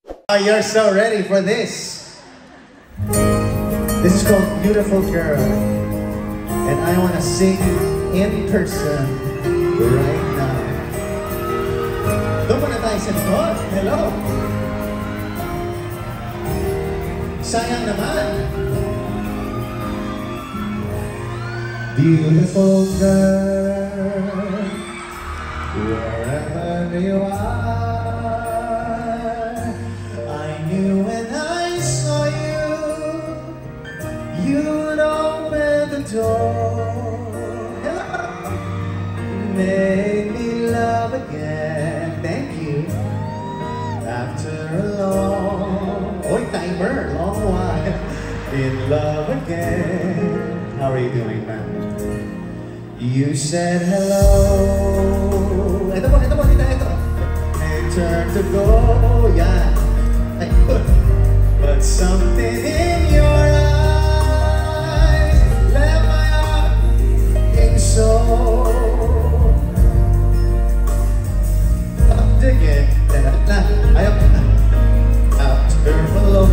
You're so ready for this. This is called Beautiful Girl. And I want to sing in person right now. Doon muna tayo sa likod. Hello. Sayang naman. Beautiful girl, wherever you are, I knew when I saw you, you'd open the door. Make me love again. Thank you. After a long, timer, long while, in love again. How are you doing, man? You said hello. Ito po. And turned to go, yeah. But something in your eyes left my heart beating so. Again, after hello,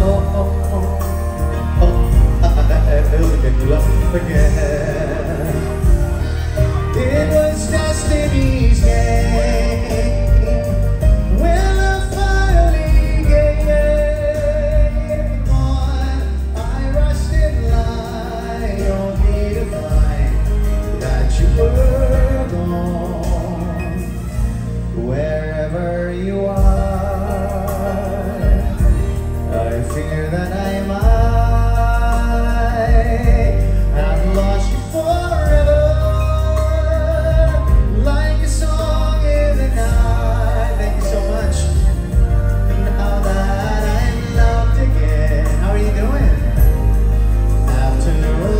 in love again. It was destiny's game. When I finally gave on, I rushed in line only to find that you were gone. Wherever you are, I fear that I might have lost you forever, like a song in the night. Thank you so much. Now that I'm loved again. How are you doing? After a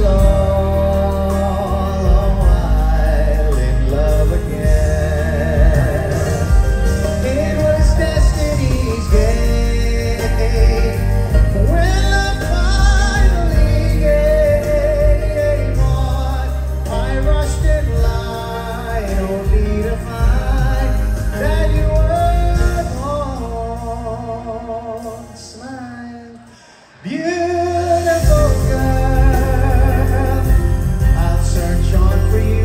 long while in love again. It was destiny's game. When I finally gave on, I rushed in line only to find that you were gone. Smile, beautiful girl. I'll search on for you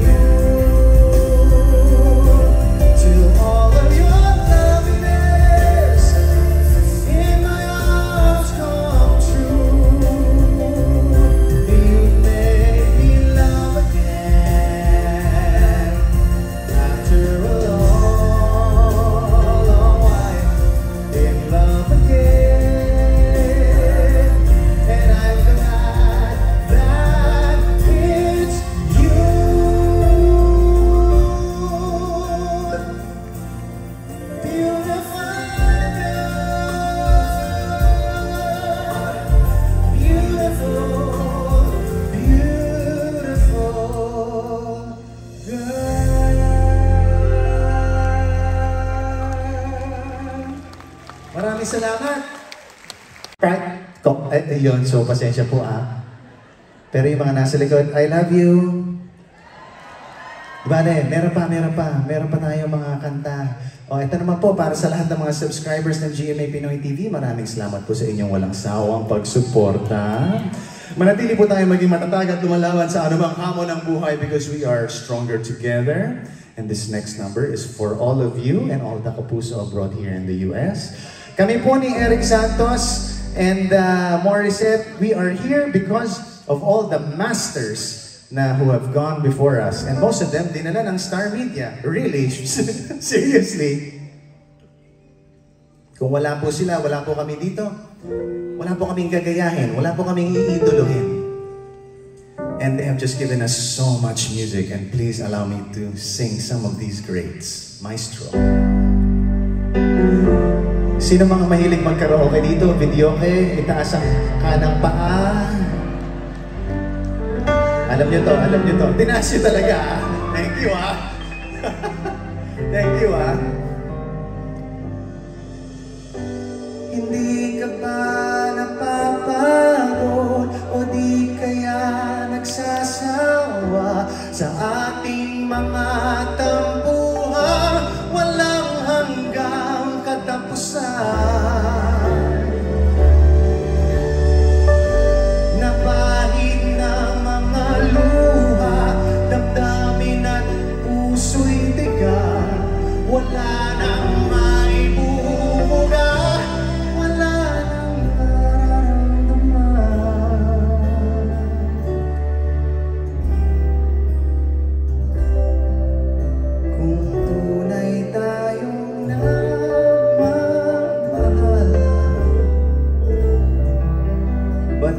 till all of your loveliness in my arms come true. You make me love again after a long while in love again. And I'm glad that it's you. Beautiful girl. Maraming salamat. Yun, so pasensya po Pero yung mga nasa likod, I love you. Bale, meron pa tayong mga kanta. Ito naman po para sa lahat ng mga subscribers ng GMA Pinoy TV. Maraming salamat po sa inyong walang sawang pagsuporta. Manatili po tayo maging matatag at lumalaban sa anumang hamon ng buhay because we are stronger together. And this next number is for all of you and all the kapuso abroad here in the US. Kami po ni Eric Santos and Morissette, we are here because of all the masters who have gone before us. And most of them, dinala ng Star Media. Really? Seriously? Kung wala po sila, wala po kami dito. Wala po kaming gagayahin. Wala po kaming iidolohin. And they have just given us so much music. And please allow me to sing some of these greats. Maestro. Sino mga mahilig magkaraoke dito? Videoke, itaas ang kanang paa. Alam nyo to. Tinaas nyo talaga Thank you Thank you Hindi ka ba napapagod o di kaya nagsasawa sa ating mga tampuhan walang hanggang katapusan?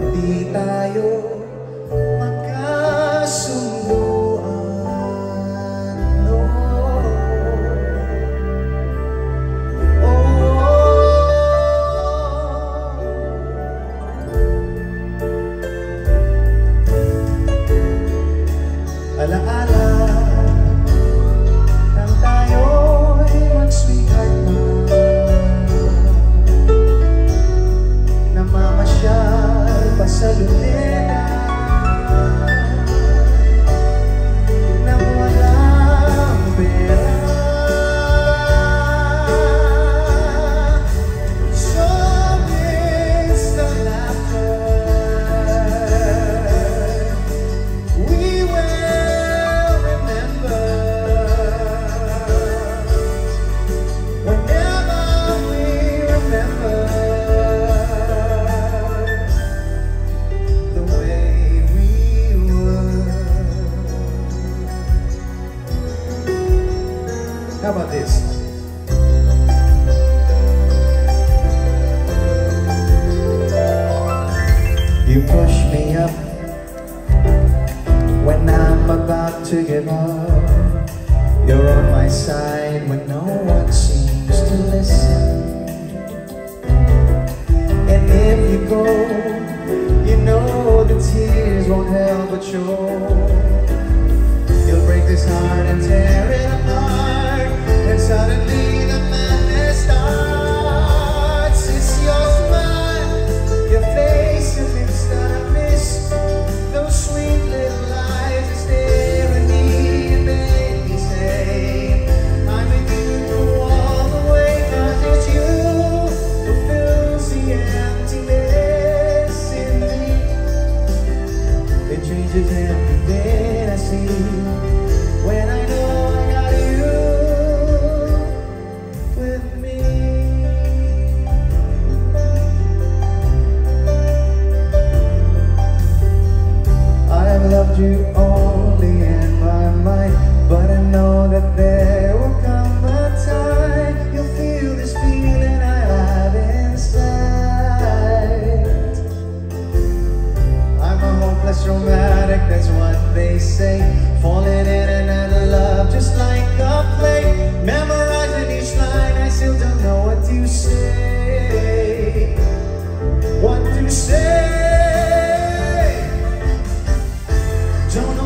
di tayo magkasunduan. No. Alaala nang tayo'y mag-sweetheart na namamasyal pa sa luneta nang walang pera. So it's the laughter we will remember whenever we remember the way we were. How about this? You push me up when I'm about to give up. You're on my side when no one seems to listen. And if you go, you know the tears won't help but show. You'll break this heart and tear it apart, and suddenly the madness starts. It's your smile, your face, your lips that I miss. Those sweet little eyes that stare at me and make me say, I'm with you all the way. 'Cause it's you who fills the emptiness in me. It changes everything I see when I know I got you with me. I've loved you only in my mind, but I know that there will come a time you'll feel this feeling I have inside. I'm a hopeless romantic, that's what they say. Falling in another love just like a play. Memorizing each line, I still don't know what to say. What to say. Don't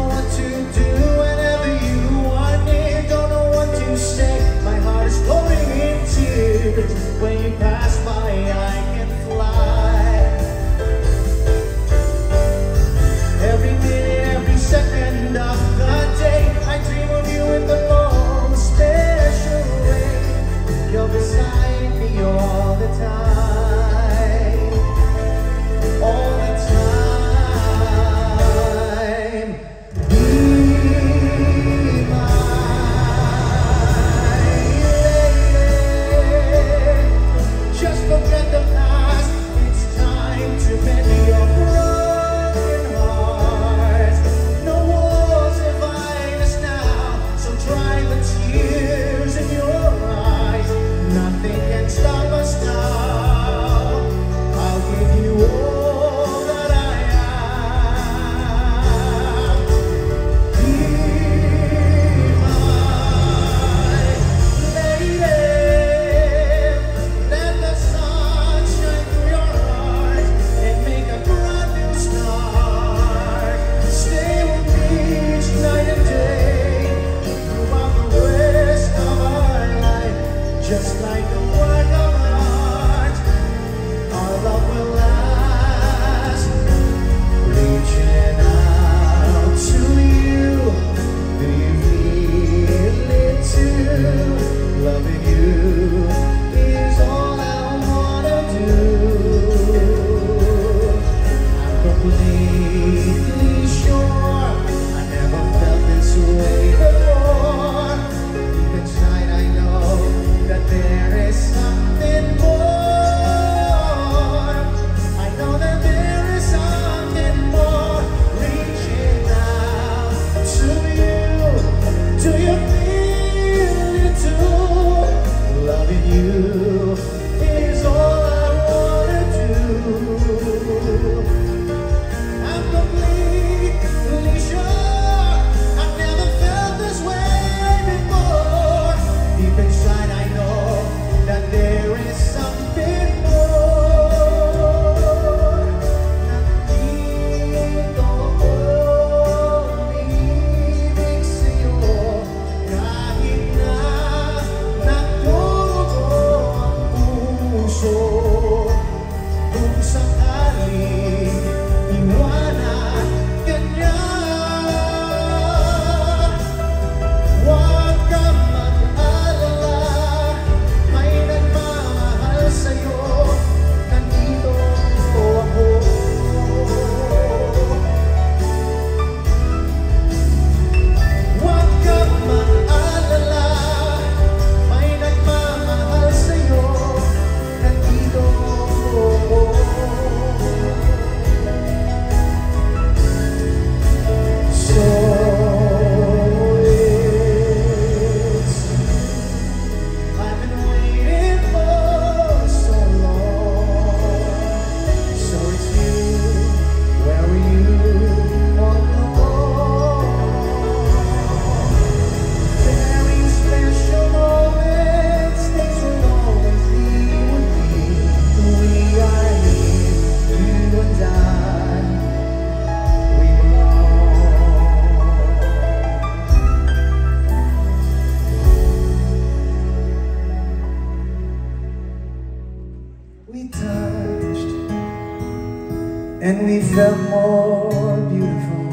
we felt more beautiful,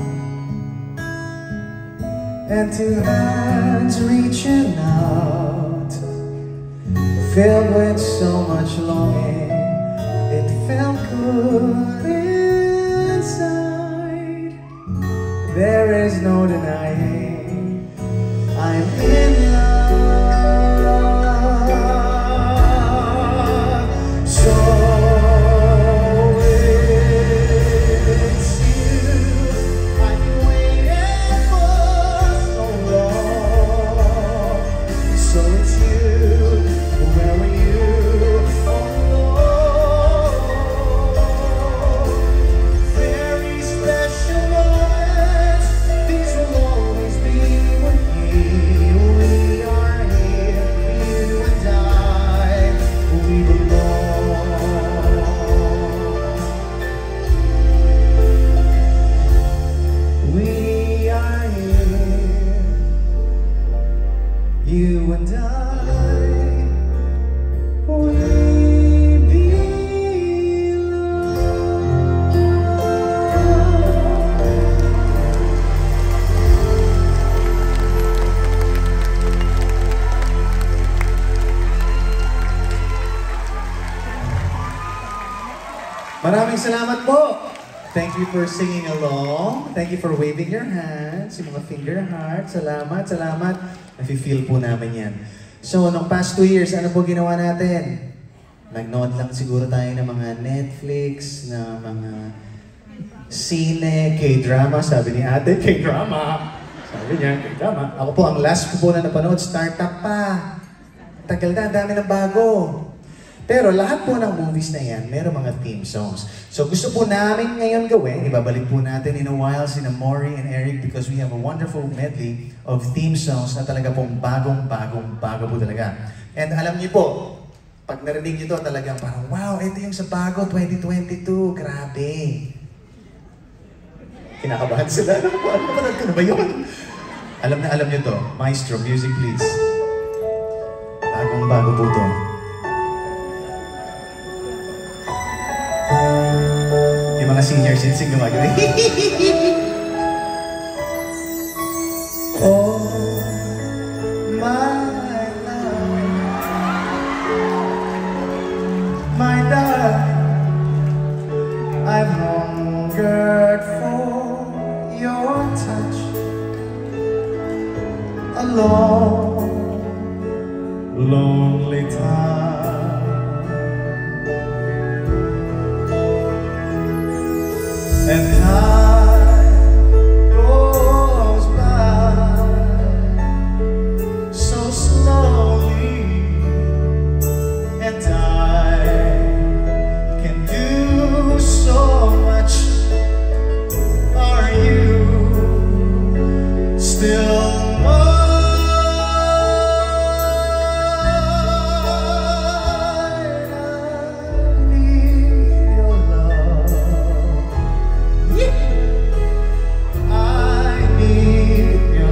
and two hands reaching out, filled with so much longing. It felt good inside. There is no denying I'm in love. So it's you I've been waiting for so long. So it's you. Where were you? Oh Lord. Very special moments. These will always be with me. We are here, you and I. We belong. We are here, you and I. Maraming salamat po. Thank you for singing along. Thank you for waving your hands, yung mga finger heart. Salamat, salamat. Nafe-feel po namin yan. So, nung past 2 years, ano po ginawa natin? Nag-nood lang siguro tayo ng mga Netflix, na mga sine, K-drama. Sabi ni ate, K-drama. Sabi niya, K-drama. Ako po, ang last ko po na napanood, startup pa. Tagal na, dami ng bago. Pero lahat po ng movies na yan, meron mga theme songs. So gusto po namin ngayon gawin, ibabalik po natin in a while sina Maury and Eric because we have a wonderful medley of theme songs na talaga pong bago po talaga. And alam niyo po, pag narinig niyo to talagang parang, wow, ito yung sa bago 2022, grabe. Kinakabahan sila, napanood ko na ba yun? Alam niyo to, Maestro, music please. Bagong-bago po to. Yung mga senior citizen gumagawa. Oh, my love, my darling, I've hungered for your touch a long, lonely time. And time goes by so slowly, and I can do so much. Are you still mine? I need your love. I need your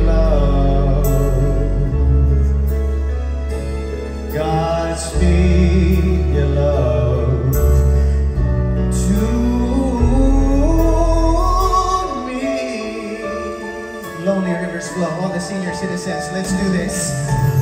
love. Godspeed your love to me. Lonely rivers flow, all the senior citizens, let's do this.